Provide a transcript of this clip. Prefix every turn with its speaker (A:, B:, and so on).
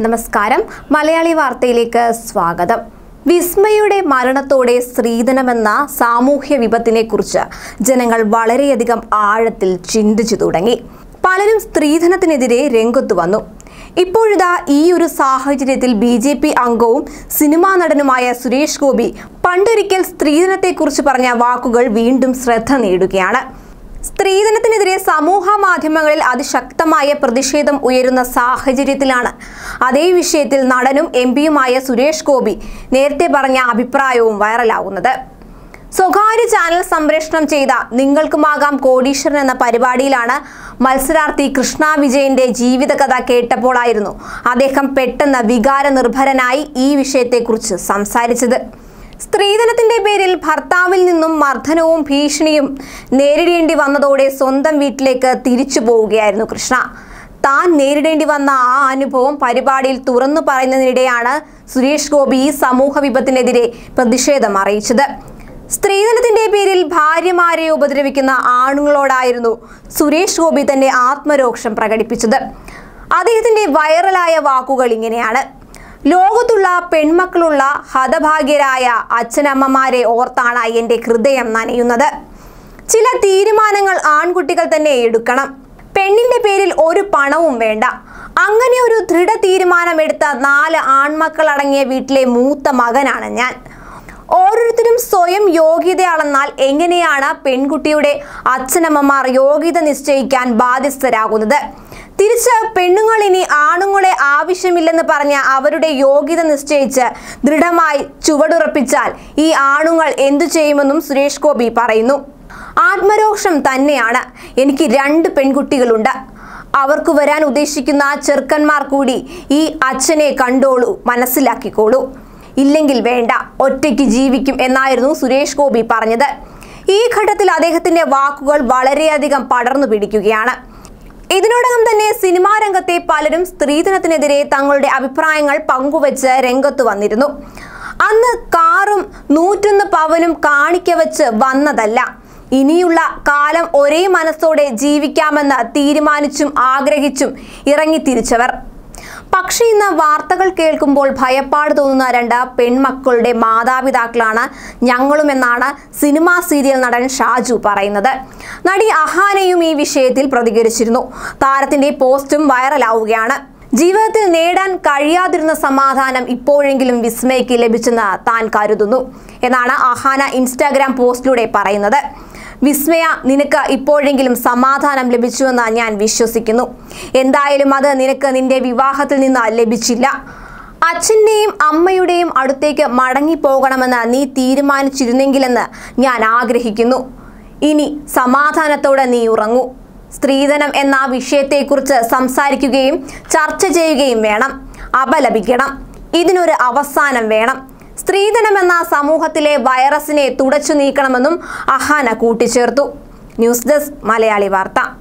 A: നമസ്കാരം മലയാളി വാർത്തയിലേക്ക് സ്വാഗതം. വിസ്മയുടെ മരണത്തോടെ സ്ത്രീധനമെന്ന സാമൂഹ്യ വിപത്തിനെക്കുറിച്ച് ജനങ്ങൾ വളരെയധികം ആഴത്തിൽ ചിന്തിച്ചു തുടങ്ങി. പലരും സ്ത്രീധനത്തിനെതിരെ രംഗത്തു വന്നു. ഇപ്പോഴിതാ ഈ ഒരു സാഹചര്യത്തിൽ BJP അംഗവും സിനിമാ നടനുമായ സുരേഷ് ഗോപി പണ്ടൊരിക്കൽ സ്ത്രീധനത്തെക്കുറിച്ച് പറഞ്ഞ വാക്കുകൾ വീണ്ടും ശ്രദ്ധ നേടുകയാണ്. സ്ത്രീധനത്തിനെതിരെ സമൂഹ മാധ്യമങ്ങളിൽ അതിശക്തമായ പ്രതിഷേധം ഉയരുന്ന സാഹചര്യത്തിലാണ് അതേ വിഷയത്തിൽ നടനും MPയുമായ സുരേഷ് ഗോപി നേരത്തെ പറഞ്ഞ അഭിപ്രായവും വൈറലാകുന്നത്. സ്വകാര്യ ചാനൽ സംപ്രേഷണം ചെയ്ത നിങ്ങൾക്കുമാകാം കോടീശ്വരൻ എന്ന പരിപാടിയിലാണ് മത്സരാർത്ഥി കൃഷ്ണ വിജയന്റെ ജീവിതകഥ കേട്ടപ്പോഴായിരുന്നു അദ്ദേഹം പെട്ടെന്ന് വികാരനിർഭരനായി ഈ വിഷയത്തെക്കുറിച്ച് സംസാരിച്ചത്. സ്ത്രീധനത്തിന്റെ പേരിൽ ഭർത്താവിൽ നിന്നും മർദ്ദനവും ഭീഷണിയും നേരിടേണ്ടി വന്നതോടെ സ്വന്തം വീട്ടിലേക്ക് തിരിച്ചു പോവുകയായിരുന്നു കൃഷ്ണ. താൻ നേരിടേണ്ടി വന്ന ആ അനുഭവം പരിപാടിയിൽ തുറന്നു പറയുന്നതിനിടെയാണ് സുരേഷ് ഗോപി ഈ സമൂഹ വിപത്തിനെതിരെ പ്രതിഷേധം അറിയിച്ചത്. സ്ത്രീധനത്തിന്റെ പേരിൽ ഭാര്യമാരെ ഉപദ്രവിക്കുന്ന ആണുങ്ങളോടായിരുന്നു സുരേഷ് ഗോപി തന്റെ ആത്മരോഷം പ്രകടിപ്പിച്ചത്. അദ്ദേഹത്തിന്റെ വൈറലായ വാക്കുകൾ ഇങ്ങനെയാണ്: ലോകത്തുള്ള പെൺമക്കളുള്ള ഹതഭാഗ്യരായ അച്ഛനമ്മമാരെ ഓർത്താണ് എൻ്റെ ഹൃദയം നനയുന്നത്. ചില തീരുമാനങ്ങൾ ആൺകുട്ടികൾ തന്നെ എടുക്കണം. പെണ്ണിന്റെ പേരിൽ ഒരു പണവും വേണ്ട. അങ്ങനെ ഒരു ദൃഢ തീരുമാനമെടുത്ത 4 ആൺമക്കളടങ്ങിയ വീട്ടിലെ മൂത്ത മകനാണ് ഞാൻ. ഓരോരുത്തരും സ്വയം യോഗ്യത അളന്നാൽ എങ്ങനെയാണ് പെൺകുട്ടിയുടെ അച്ഛനമ്മമാർ യോഗ്യത നിശ്ചയിക്കാൻ ബാധ്യസ്ഥരാകുന്നത്? തിരിച്ച് പെണ്ണുങ്ങൾ ഇനി ആണുങ്ങളെ ആവശ്യമില്ലെന്ന് പറഞ്ഞ അവരുടെ യോഗ്യത നിശ്ചയിച്ച് ദൃഢമായി ചുവടുറപ്പിച്ചാൽ ഈ ആണുങ്ങൾ എന്തു ചെയ്യുമെന്നും സുരേഷ് ഗോപി പറയുന്നു. ആത്മരോഷം തന്നെയാണ്. എനിക്ക് 2 പെൺകുട്ടികളുണ്ട്. അവർക്ക് വരാൻ ഉദ്ദേശിക്കുന്ന ചെറുക്കന്മാർ കൂടി ഈ അച്ഛനെ കണ്ടോളൂ, മനസ്സിലാക്കിക്കോളൂ. ഇല്ലെങ്കിൽ വേണ്ട, ഒറ്റയ്ക്ക് ജീവിക്കും എന്നായിരുന്നു സുരേഷ് ഗോപി പറഞ്ഞത്. ഈ ഘട്ടത്തിൽ അദ്ദേഹത്തിന്റെ വാക്കുകൾ വളരെയധികം പടർന്നു പിടിക്കുകയാണ്. ഇതിനോടകം തന്നെ സിനിമാ രംഗത്തെ പലരും സ്ത്രീധനത്തിനെതിരെ തങ്ങളുടെ അഭിപ്രായങ്ങൾ പങ്കുവച്ച് രംഗത്തു വന്നിരുന്നു. അന്ന് കാറും 101 പവനും കാണിക്ക വെച്ച് വന്നതല്ല. ഇനിയുള്ള കാലം ഒരേ മനസ്സോടെ ജീവിക്കാമെന്ന് തീരുമാനിച്ചും ആഗ്രഹിച്ചും ഇറങ്ങിത്തിരിച്ചവർ. പക്ഷേ ഇന്ന് വാർത്തകൾ കേൾക്കുമ്പോൾ ഭയപ്പാട് തോന്നുന്ന 2 പെൺമക്കളുടെ മാതാപിതാക്കളാണ് ഞങ്ങളുമെന്നാണ് സിനിമാ സീരിയൽ നടൻ ഷാജു പറയുന്നത്. നടി അഹാനയും ഈ വിഷയത്തിൽ പ്രതികരിച്ചിരുന്നു. താരത്തിന്റെ പോസ്റ്റും വൈറലാവുകയാണ്. ജീവിതത്തിൽ നേടാൻ കഴിയാതിരുന്ന സമാധാനം ഇപ്പോഴെങ്കിലും വിസ്മയ്ക്ക് ലഭിച്ചെന്ന് താൻ കരുതുന്നു എന്നാണ് അഹാന ഇൻസ്റ്റാഗ്രാം പോസ്റ്റിലൂടെ പറയുന്നത്. വിസ്മയ, നിനക്ക് ഇപ്പോഴെങ്കിലും സമാധാനം ലഭിച്ചുവെന്ന് ഞാൻ വിശ്വസിക്കുന്നു. എന്തായാലും അത് നിനക്ക് നിന്റെ വിവാഹത്തിൽ നിന്ന് ലഭിച്ചില്ല. അച്ഛൻ്റെയും അമ്മയുടെയും അടുത്തേക്ക് മടങ്ങിപ്പോകണമെന്ന് നീ തീരുമാനിച്ചിരുന്നെങ്കിലെന്ന് ഞാൻ ആഗ്രഹിക്കുന്നു. ഇനി സമാധാനത്തോടെ നീ ഉറങ്ങൂ. സ്ത്രീധനം എന്ന വിഷയത്തെക്കുറിച്ച് സംസാരിക്കുകയും ചർച്ച ചെയ്യുകയും വേണം. അപലപിക്കണം. ഇതിനൊരു അവസാനം വേണം. സ്ത്രീധനമെന്ന സമൂഹത്തിലെ വൈറസിനെ തുടച്ചു നീക്കണമെന്നും അഹാന കൂട്ടിച്ചേർത്തു. ന്യൂസ് ഡെസ്ക് മലയാളി വാർത്ത.